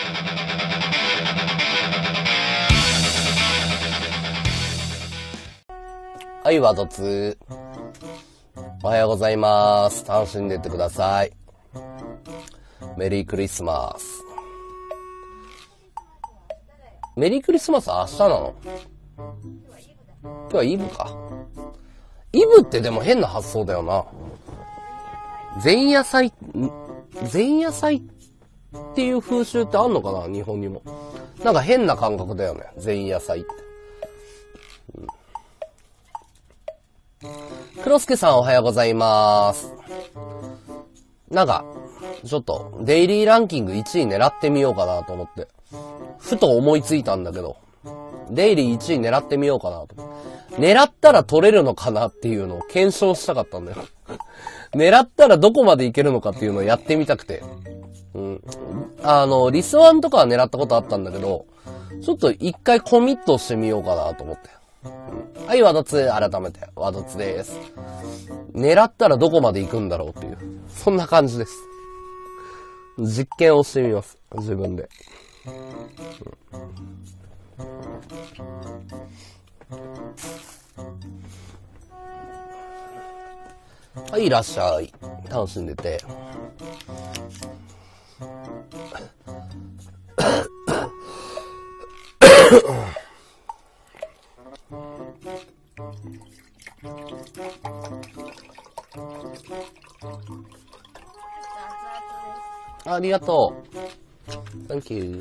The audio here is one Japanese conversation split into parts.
はい、ワドツー。おはようございます。楽しんでってください。メリークリスマス。メリークリスマスは明日なの？今日はイブか。イブってでも変な発想だよな。前夜祭っていう風習ってあんのかな、日本にも。なんか変な感覚だよね、前夜祭って。黒助さんおはようございます。なんか、ちょっと、デイリーランキング1位狙ってみようかなと思って。ふと思いついたんだけど、デイリー1位狙ってみようかなと。狙ったら取れるのかなっていうのを検証したかったんだよ。狙ったらどこまでいけるのかっていうのをやってみたくて。リスワンとかは狙ったことあったんだけど、ちょっと一回コミットしてみようかなと思って。はい、ワドツ、改めて、ワドツです。狙ったらどこまで行くんだろうっていう、そんな感じです。実験をしてみます、自分で。はい、いらっしゃい。楽しんでて。ありがとう。Thank you。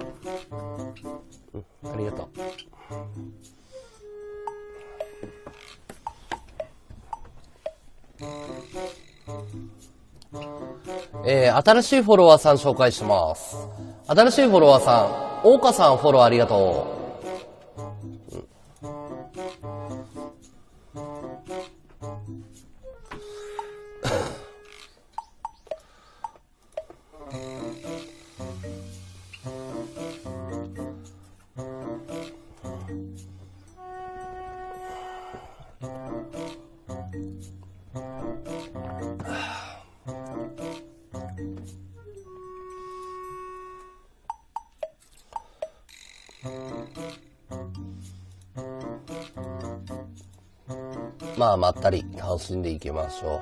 ありがとう。新しいフォロワーさん紹介します。新しいフォロワーさん、大岡さんフォローありがとう。まあ、まったり楽しんでいきましょう。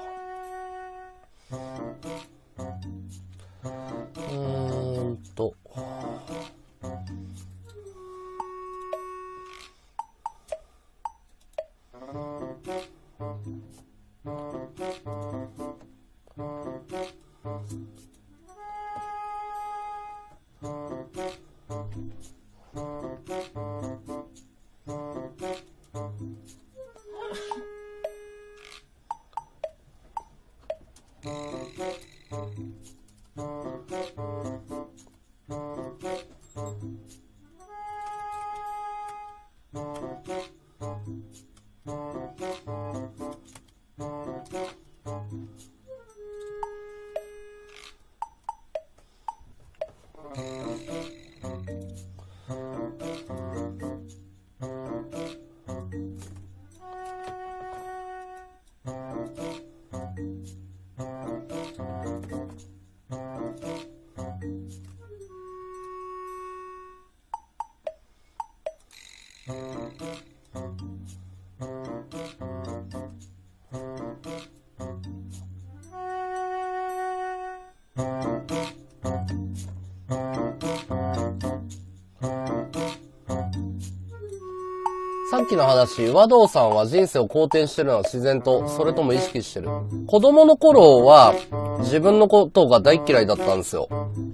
さっきの話、和道さんは人生を好転してるのは自然と、それとも意識してる。子供の頃は自分のことが大嫌いだったんですよ。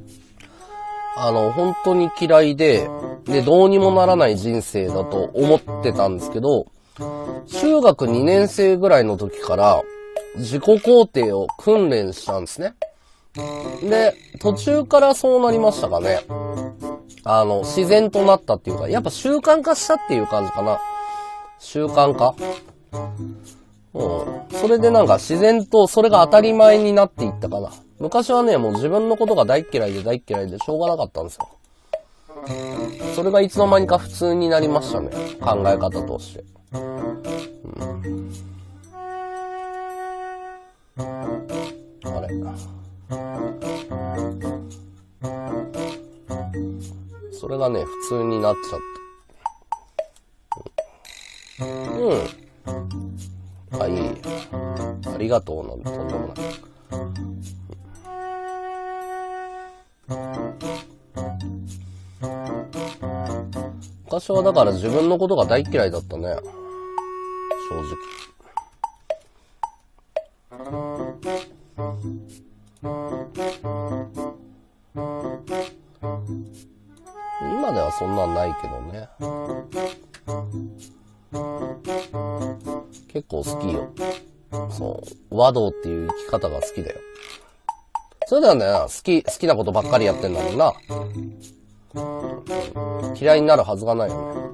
本当に嫌いで、どうにもならない人生だと思ってたんですけど、中学2年生ぐらいの時から自己肯定を訓練したんですね。で、途中からそうなりましたかね。自然となったっていうか、やっぱ習慣化したっていう感じかな。習慣化？それでなんか自然とそれが当たり前になっていったかな。昔はね、もう自分のことが大嫌いでしょうがなかったんですよ。それがいつの間にか普通になりましたね。考え方として。あれ。 それがね、普通になっちゃって。あ、いい。ありがとうなんてとんでもない。昔はだから自分のことが大嫌いだったね。正直。今ではそんなんないけどね。結構好きよ。そう。和道っていう生き方が好きだよ。それだよね。好きなことばっかりやってんだもんな。嫌いになるはずがないよね。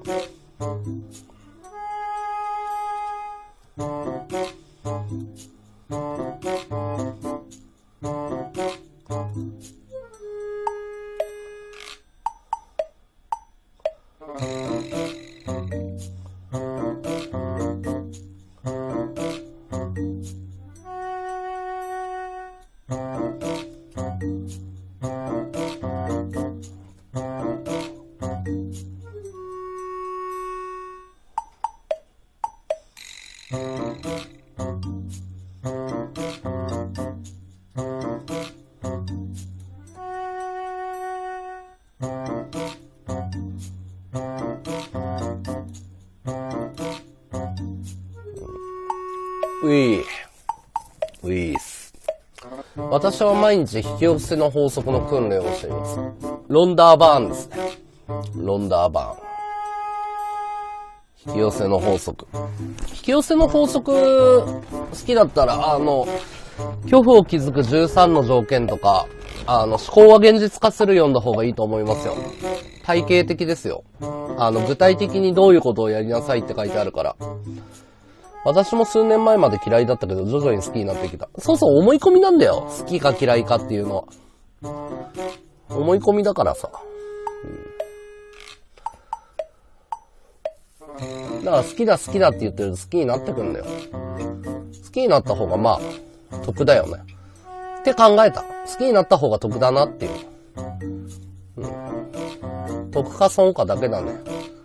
ウィース。私は毎日引き寄せの法則の訓練をしています。ロンダーバーンですね。ロンダーバーン。引き寄せの法則。引き寄せの法則好きだったら、恐怖を築く13の条件とか、思考は現実化する読んだ方がいいと思いますよ。体系的ですよ。具体的にどういうことをやりなさいって書いてあるから。私も数年前まで嫌いだったけど、徐々に好きになってきた。そうそう、思い込みなんだよ。好きか嫌いかっていうのは。思い込みだからさ。だから好きだって言ってると好きになってくんだよ。好きになった方がまあ、得だよね。って考えた。好きになった方が得だなっていう。得か損かだけだね。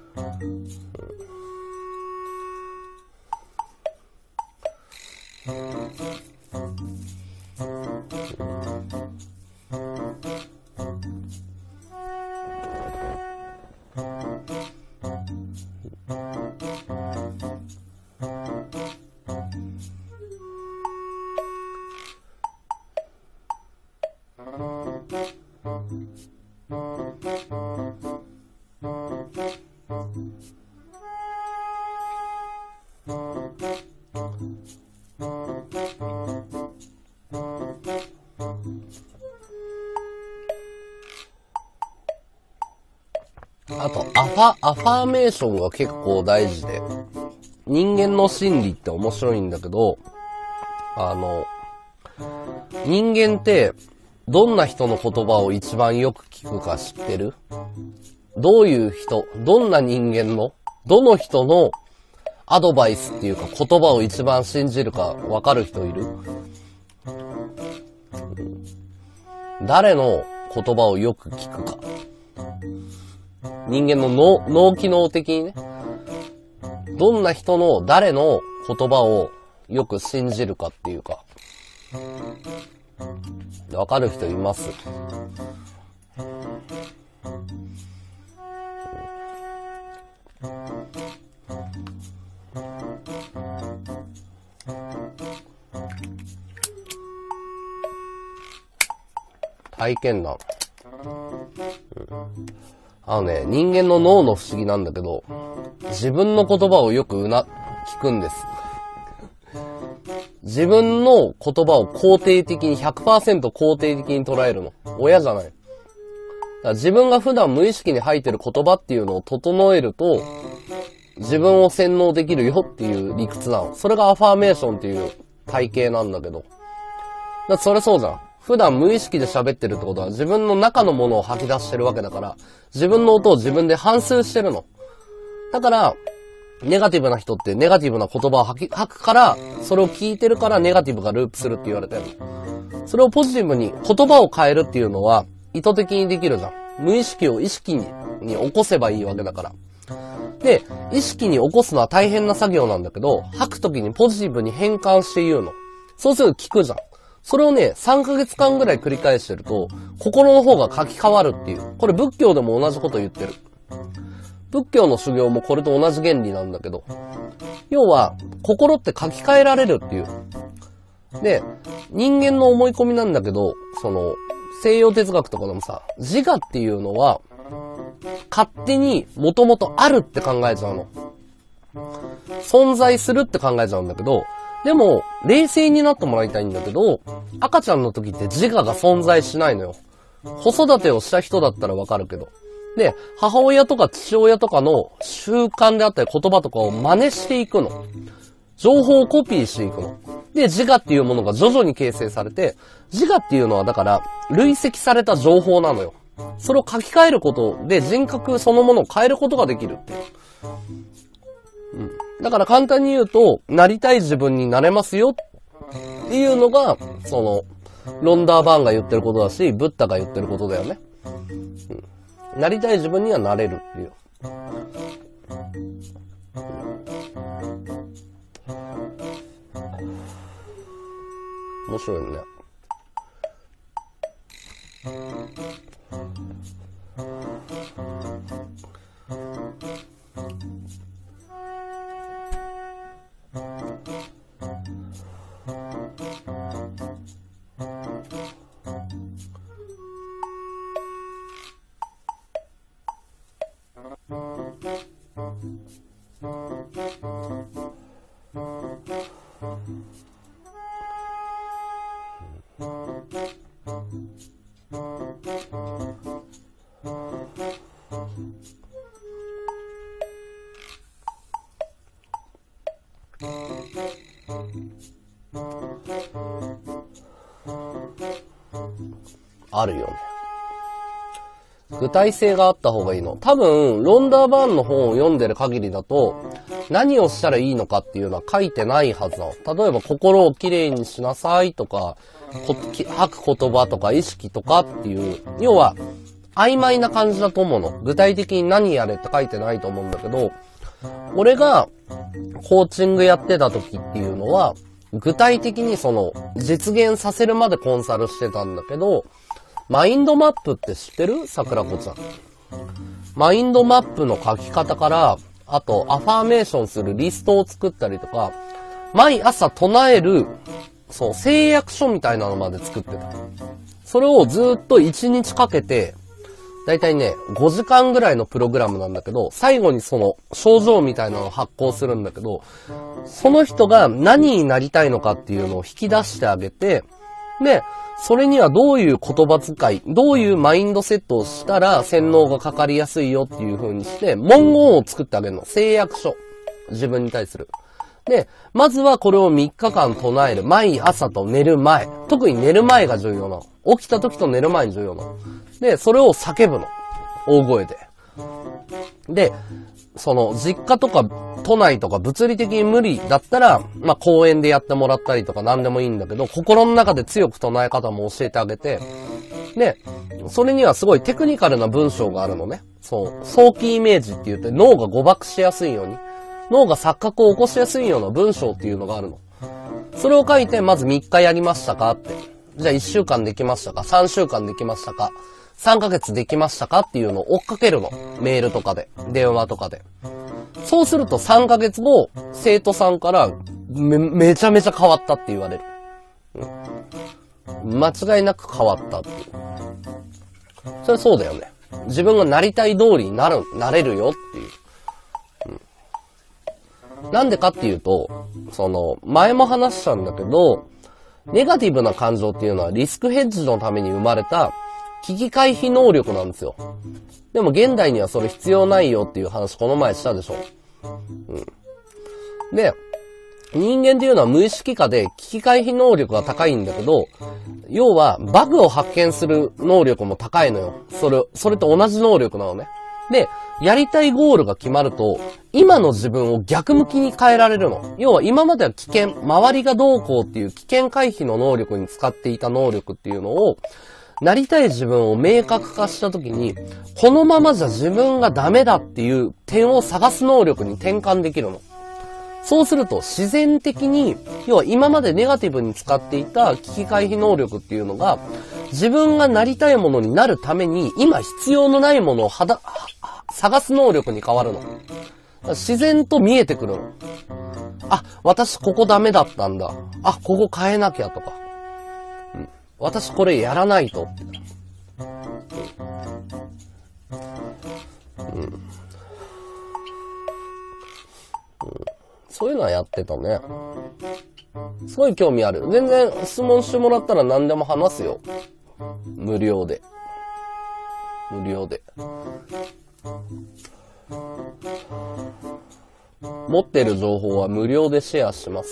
あと、アファーメーションが結構大事で、人間の心理って面白いんだけど、人間って、どんな人の言葉を一番よく聞くか知ってる？どういう人、どんな人間の、どの人のアドバイスっていうか言葉を一番信じるかわかる人いる？誰の言葉をよく聞くか。人間の脳機能的にね。どんな人の誰の言葉をよく信じるかっていうか。わかる人います？体験談。人間の脳の不思議なんだけど、自分の言葉をよく聞くんです。自分の言葉を肯定的に 100% 肯定的に捉えるの。親じゃない。だから自分が普段無意識に吐いてる言葉っていうのを整えると、自分を洗脳できるよっていう理屈なの。それがアファーメーションっていう体系なんだけど。だそれそうじゃん。普段無意識で喋ってるってことは自分の中のものを吐き出してるわけだから、自分の音を自分で反芻してるの。だから、ネガティブな人ってネガティブな言葉を吐くから、それを聞いてるからネガティブがループするって言われてるの。それをポジティブに言葉を変えるっていうのは意図的にできるじゃん。無意識を意識にに起こせばいいわけだから。で、意識に起こすのは大変な作業なんだけど、吐くときにポジティブに変換して言うの。そうすると効くじゃん。それをね、3ヶ月間ぐらい繰り返してると、心の方が書き換わるっていう。これ仏教でも同じこと言ってる。仏教の修行もこれと同じ原理なんだけど、要は、心って書き換えられるっていう。で、人間の思い込みなんだけど、西洋哲学とかでもさ、自我っていうのは、勝手にもともとあるって考えちゃうの。存在するって考えちゃうんだけど、でも、冷静になってもらいたいんだけど、赤ちゃんの時って自我が存在しないのよ。子育てをした人だったらわかるけど。で、母親とか父親とかの習慣であったり言葉とかを真似していくの。情報をコピーしていくの。で、自我っていうものが徐々に形成されて、自我っていうのはだから、累積された情報なのよ。それを書き換えることで人格そのものを変えることができるっていう。だから簡単に言うと、なりたい自分になれますよっていうのが、ロンダーバーンが言ってることだし、ブッダが言ってることだよね。なりたい自分にはなれるっていう。面白いよね。あるよね。具体性があった方がいいの。多分、ロンダーバーンの本を読んでる限りだと、何をしたらいいのかっていうのは書いてないはずなの。例えば、心をきれいにしなさいとか、吐く言葉とか意識とかっていう、要は、曖昧な感じだと思うの。具体的に何やれって書いてないと思うんだけど、俺が、コーチングやってた時っていうのは、具体的に実現させるまでコンサルしてたんだけど、マインドマップって知ってる？桜子ちゃん。マインドマップの書き方から、あと、アファーメーションするリストを作ったりとか、毎朝唱える、誓約書みたいなのまで作ってた。それをずっと1日かけて、だいたいね、5時間ぐらいのプログラムなんだけど、最後に症状みたいなのを発行するんだけど、その人が何になりたいのかっていうのを引き出してあげて、で、それにはどういう言葉遣い、どういうマインドセットをしたら洗脳がかかりやすいよっていう風にして、文言を作ってあげるの。誓約書。自分に対する。で、まずはこれを3日間唱える。毎朝と寝る前。特に寝る前が重要なの。起きた時と寝る前に重要なの。で、それを叫ぶの。大声で。で、実家とか都内とか物理的に無理だったら、公園でやってもらったりとか何でもいいんだけど、心の中で強く唱え方も教えてあげて、で、それにはすごいテクニカルな文章があるのね。早期イメージって言って脳が誤爆しやすいように、脳が錯覚を起こしやすいような文章っていうのがあるの。それを書いて、まず3日やりましたかって。じゃあ1週間できましたか？ 3 週間できましたか？3ヶ月できましたかっていうのを追っかけるの。メールとかで、電話とかで。そうすると3ヶ月後、生徒さんからめちゃめちゃ変わったって言われる。間違いなく変わったっていう。それそうだよね。自分がなりたい通りになれるよっていう。なんでかっていうと、前も話したんだけど、ネガティブな感情っていうのはリスクヘッジのために生まれた危機回避能力なんですよ。でも現代にはそれ必要ないよっていう話この前したでしょ。で、人間っていうのは無意識下で危機回避能力が高いんだけど、要はバグを発見する能力も高いのよ。それと同じ能力なのね。で、やりたいゴールが決まると、今の自分を逆向きに変えられるの。要は今までは危険、周りがどうこうっていう危険回避の能力に使っていた能力っていうのを、 なりたい自分を明確化したときに、このままじゃ自分がダメだっていう点を探す能力に転換できるの。そうすると自然的に、要は今までネガティブに使っていた危機回避能力っていうのが、自分がなりたいものになるために、今必要のないものを探す能力に変わるの。自然と見えてくるの。あ、私ここダメだったんだ。あ、ここ変えなきゃとか。私これやらないと。そういうのはやってたね。すごい興味ある。全然質問してもらったら何でも話すよ。無料で。無料で。持ってる情報は無料でシェアします。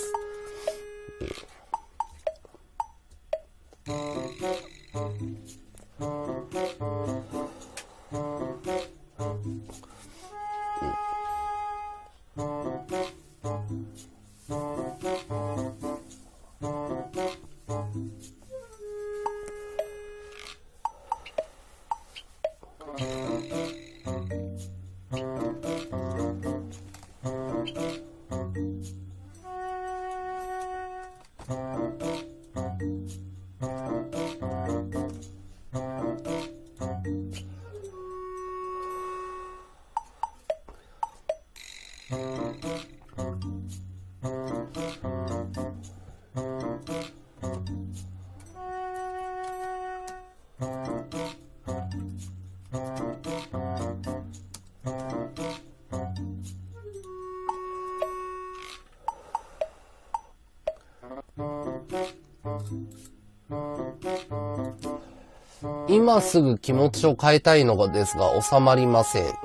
今すぐ気持ちを変えたいのがですが収まりません。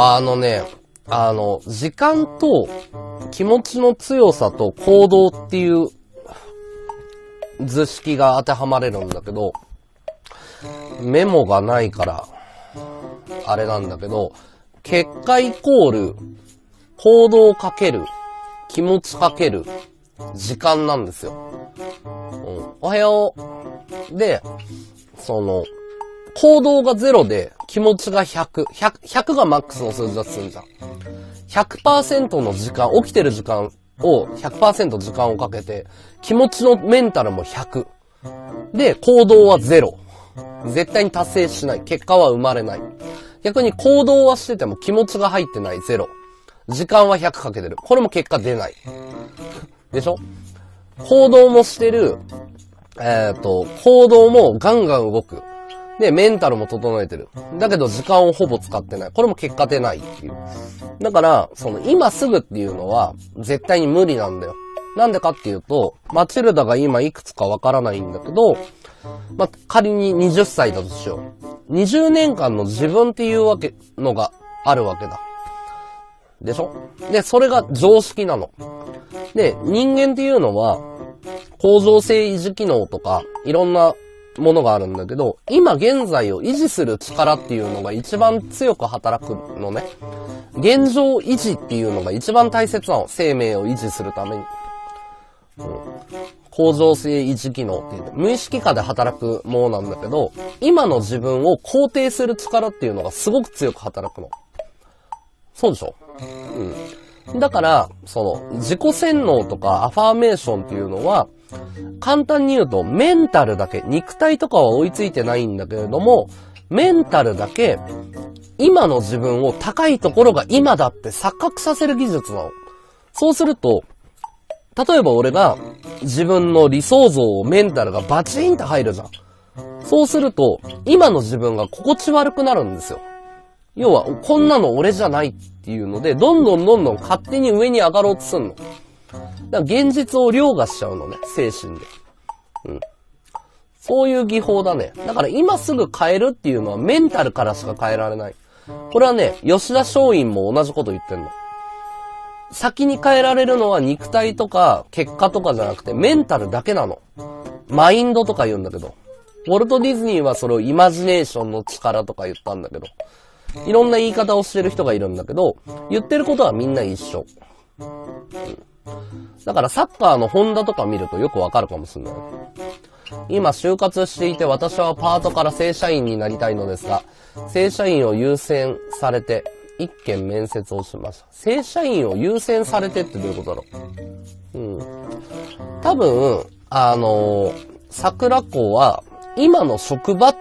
時間と気持ちの強さと行動っていう図式が当てはまれるんだけど、メモがないからあれなんだけど、結果イコール行動かける気持ちかける時間なんですよ。おはよう。で、行動が0で気持ちが100がマックスの数字だとするじゃん。100% の時間、起きてる時間を 100% 時間をかけて、気持ちのメンタルも100。で、行動は0。絶対に達成しない。結果は生まれない。逆に行動はしてても気持ちが入ってない0。時間は100かけてる。これも結果出ない。でしょ？行動もしてる。行動もガンガン動く。で、メンタルも整えてる。だけど時間をほぼ使ってない。これも結果出ないっていう。だから、今すぐっていうのは絶対に無理なんだよ。なんでかっていうと、マチルダが今いくつかわからないんだけど、仮に20歳だとしよう。20年間の自分っていうのがあるわけだ。でしょ？で、それが常識なの。で、人間っていうのは、恒常性維持機能とか、いろんなものがあるんだけど、今現在を維持する力っていうのが一番強く働くのね。現状維持っていうのが一番大切なの。生命を維持するために。恒常性維持機能っていう無意識下で働くものなんだけど、今の自分を肯定する力っていうのがすごく強く働くの。そうでしょ？だから、自己洗脳とかアファーメーションっていうのは、簡単に言うとメンタルだけ、肉体とかは追いついてないんだけれども、メンタルだけ、今の自分を高いところが今だって錯覚させる技術なの。そうすると、例えば俺が自分の理想像をメンタルがバチンって入るじゃん。そうすると、今の自分が心地悪くなるんですよ。要は、こんなの俺じゃないっていうので、どんどん勝手に上に上がろうとすんの。だから現実を凌駕しちゃうのね、精神で。そういう技法だね。だから今すぐ変えるっていうのはメンタルからしか変えられない。これはね、吉田松陰も同じこと言ってんの。先に変えられるのは肉体とか結果とかじゃなくてメンタルだけなの。マインドとか言うんだけど。ウォルト・ディズニーはそれをイマジネーションの力とか言ったんだけど。いろんな言い方をしてる人がいるんだけど、言ってることはみんな一緒。だからサッカーのホンダとか見るとよくわかるかもしれない。 今就活していて私はパートから正社員になりたいのですが、正社員を優先されて、一件面接をしました。正社員を優先されてってどういうことだろう。多分、桜子は、今の職場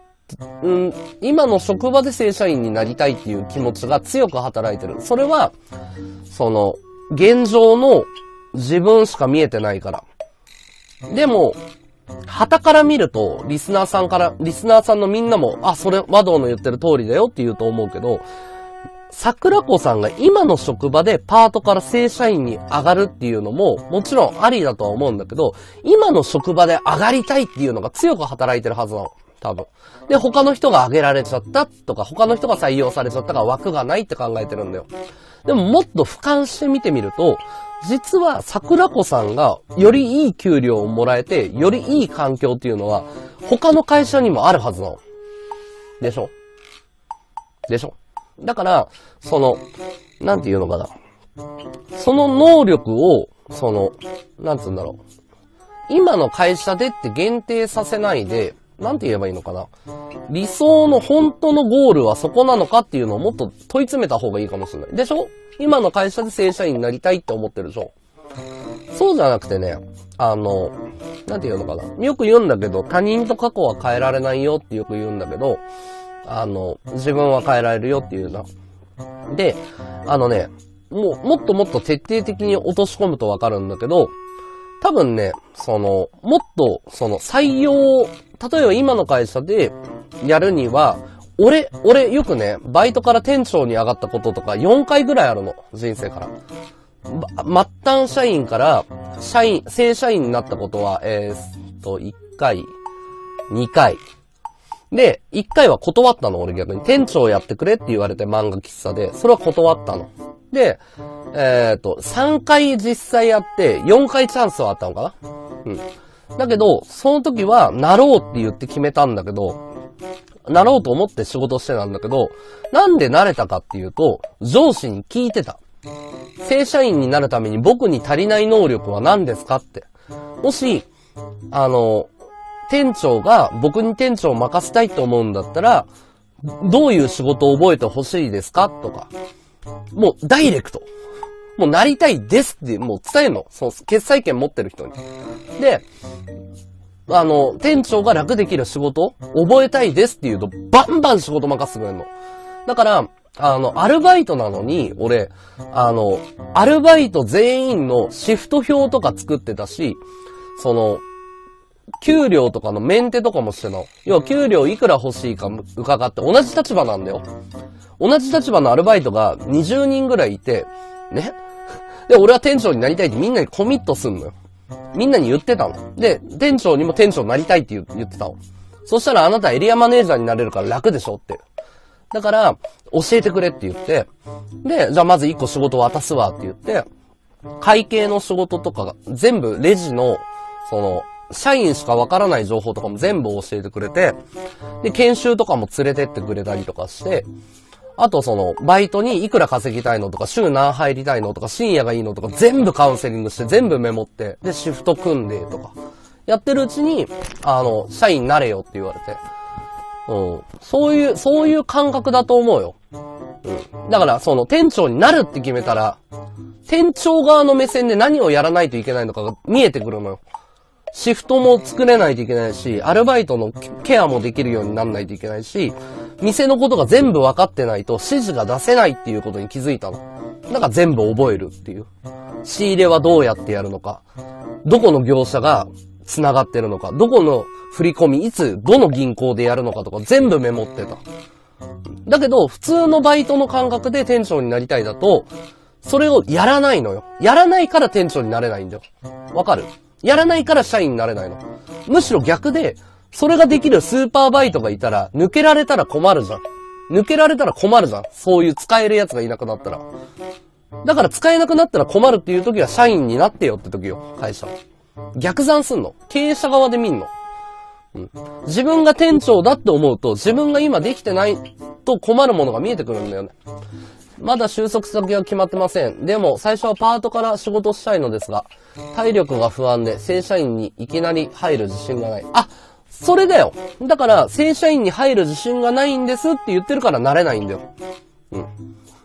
で正社員になりたいっていう気持ちが強く働いてる。それは、現状の自分しか見えてないから。でも、旗から見ると、リスナーさんのみんなも、それ、和道の言ってる通りだよって言うと思うけど、桜子さんが今の職場でパートから正社員に上がるっていうのも、もちろんありだとは思うんだけど、今の職場で上がりたいっていうのが強く働いてるはずなの。多分。で、他の人が上げられちゃったとか、他の人が採用されちゃったから枠がないって考えてるんだよ。でももっと俯瞰して見てみると、実は桜子さんがよりいい給料をもらえて、よりいい環境っていうのは、他の会社にもあるはずなの。でしょだから、なんていうのかな。その能力を、なんつうんだろう。今の会社でって限定させないで、なんて言えばいいのかな。理想の本当のゴールはそこなのかっていうのをもっと問い詰めた方がいいかもしれない。でしょ？今の会社で正社員になりたいって思ってるでしょ？そうじゃなくてね、なんて言うのかな。よく言うんだけど、他人と過去は変えられないよってよく言うんだけど、自分は変えられるよっていうな。で、もっともっと徹底的に落とし込むとわかるんだけど、多分ね、もっと、採用、例えば今の会社でやるには、俺よくね、バイトから店長に上がったこととか4回ぐらいあるの、人生から。末端社員から正社員になったことは、1回、2回。で、1回は断ったの、俺逆に。店長やってくれって言われて漫画喫茶で、それは断ったの。で、3回実際やって、4回チャンスはあったのかな？だけど、その時は、なろうって言って決めたんだけど、なろうと思って仕事してたんだけど、なんでなれたかっていうと、上司に聞いてた。正社員になるために僕に足りない能力は何ですかって。もし、店長が僕に店長を任せたいと思うんだったら、どういう仕事を覚えてほしいですかとか、もうダイレクト。もうなりたいですってもう伝えんの。決裁権持ってる人に。で、店長が楽できる仕事覚えたいですって言うと、バンバン仕事任せてくれんの。だから、アルバイトなのに、俺、アルバイト全員のシフト表とか作ってたし、給料とかのメンテとかもしてたの。要は給料いくら欲しいか伺って同じ立場なんだよ。同じ立場のアルバイトが20人ぐらいいて、ね。で、俺は店長になりたいってみんなにコミットすんのよ。みんなに言ってたの。で、店長にも店長になりたいって言ってたの。そしたらあなたエリアマネージャーになれるから楽でしょって。だから、教えてくれって言って、で、じゃあまず1個仕事渡すわって言って、会計の仕事とかが全部レジの、社員しかわからない情報とかも全部教えてくれて、で、研修とかも連れてってくれたりとかして、あとバイトにいくら稼ぎたいのとか、週何入りたいのとか、深夜がいいのとか、全部カウンセリングして、全部メモって、で、シフト組んでとか、やってるうちに、社員になれよって言われて、そういう感覚だと思うよ。だから、店長になるって決めたら、店長側の目線で何をやらないといけないのかが見えてくるのよ。シフトも作れないといけないし、アルバイトのケアもできるようにならないといけないし、店のことが全部分かってないと指示が出せないっていうことに気づいたの。だから全部覚えるっていう。仕入れはどうやってやるのか、どこの業者が繋がってるのか、どこの振り込み、いつ、どの銀行でやるのかとか全部メモってた。だけど、普通のバイトの感覚で店長になりたいだと、それをやらないのよ。やらないから店長になれないんだよ。わかる？やらないから社員になれないの。むしろ逆で、それができるスーパーバイトがいたら、抜けられたら困るじゃん。そういう使えるやつがいなくなったら。だから使えなくなったら困るっていう時は社員になってよって時よ、会社。逆算すんの。経営者側で見んの。自分が店長だって思うと、自分が今できてないと困るものが見えてくるんだよね。 まだ就職先は決まってません。でも、最初はパートから仕事したいのですが、体力が不安で正社員にいきなり入る自信がない。あ、それだよ。だから、正社員に入る自信がないんですって言ってるからなれないんだよ。うん。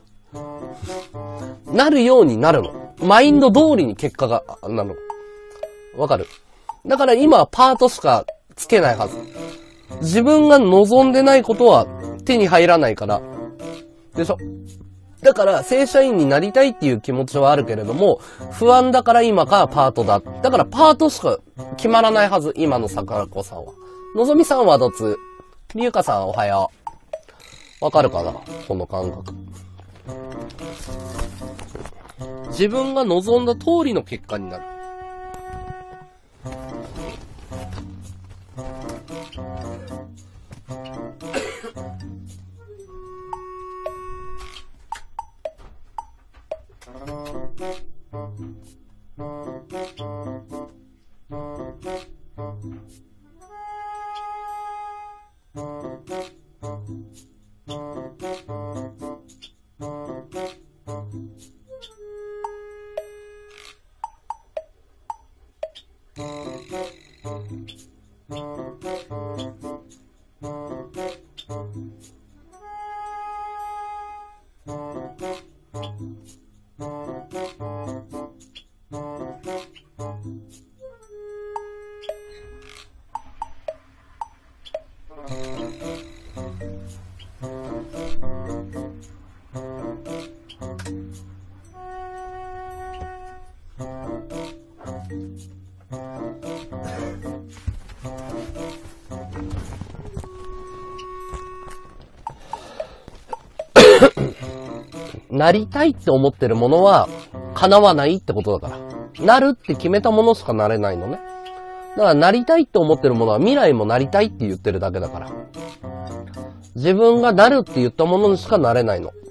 なるようになるの。マインド通りに結果が、なの。わかる？だから今、パートしかつけないはず。自分が望んでないことは手に入らないから。でしょ？だから、正社員になりたいっていう気持ちはあるけれども、不安だから今からパートだ。だからパートしか決まらないはず、今の桜子さんは。のぞみさんはどつ。りゆかさんおはよう。わかるかな？この感覚。自分が望んだ通りの結果になる。なりたいって思ってるものは叶わないってことだから。なるって決めたものしかなれないのね。だからなりたいって思ってるものは未来もなりたいって言ってるだけだから。自分がなるって言ったものにしかなれないの。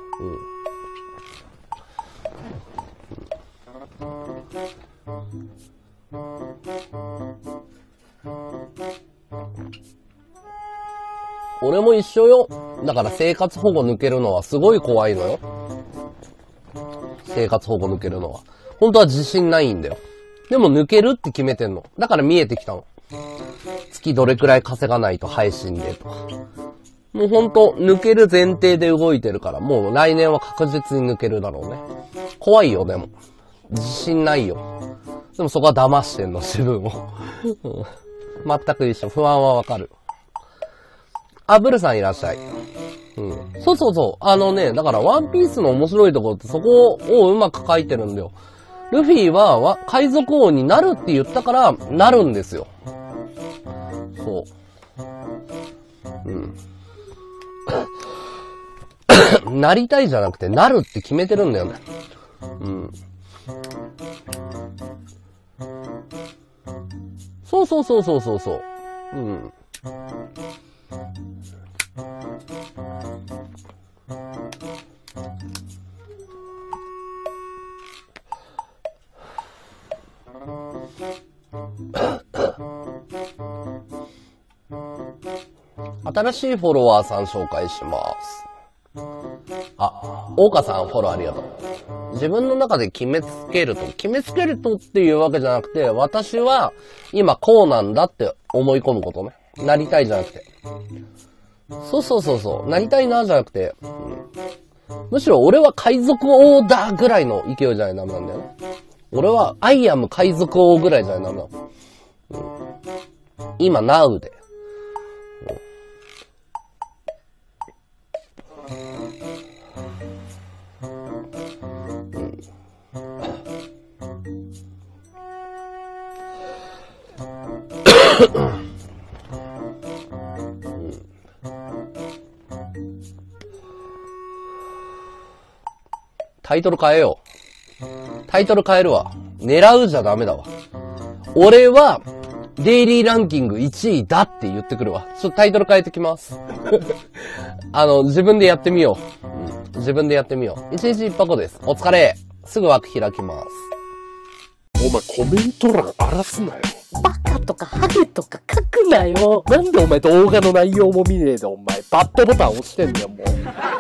俺も一緒よ。だから生活保護抜けるのはすごい怖いのよ。生活保護抜けるのは。本当は自信ないんだよ。でも抜けるって決めてんの。だから見えてきたの。月どれくらい稼がないと配信でとか。もうほんと抜ける前提で動いてるから、もう来年は確実に抜けるだろうね。怖いよ、でも。自信ないよ。でもそこは騙してんの、自分を。全く一緒。不安はわかる。あ、ブルさんいらっしゃい。そうそうそう。だからワンピースの面白いところってそこをうまく書いてるんだよ。ルフィは海賊王になるって言ったから、なるんですよ。そう。なりたいじゃなくて、なるって決めてるんだよね。そうそうそうそうそうそう。新しいフォロワーさん紹介します。あ、大岡さんフォローありがとう。自分の中で決めつけるとっていうわけじゃなくて、私は今こうなんだって思い込むことね。なりたいじゃなくて。そうそうそうそう。なりたいなじゃなくて、むしろ俺は海賊王だぐらいの勢いじゃないとダメなんだよね。俺はアイアム海賊王ぐらいじゃないとダメなの。今、now で。タイトル変えよう。タイトル変えるわ。狙うじゃダメだわ。俺は、デイリーランキング1位だって言ってくるわ。ちょっとタイトル変えてきます。自分でやってみよう。自分でやってみよう。1日1箱です。お疲れ。すぐ枠開きます。 お前コメント欄荒らすなよ。 バカとかハゲとか書くなよ。 なんでお前動画の内容も見ねえでお前バッドボタン押してんだよもう。